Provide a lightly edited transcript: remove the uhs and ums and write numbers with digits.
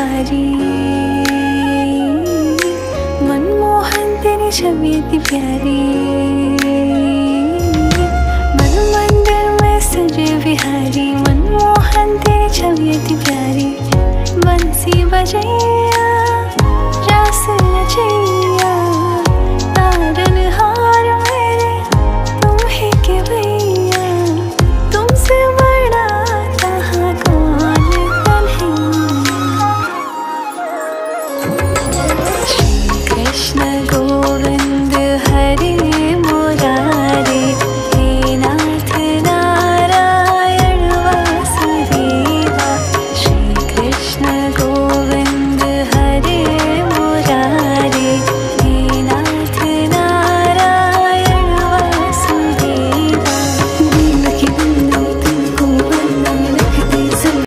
बिहारी। मनमोहन तेरी छवि इतनी प्यारी, मन मंदिर में सजे बिहारी। मनमोहन तेरी छवि इतनी प्यारी, बंसी बजे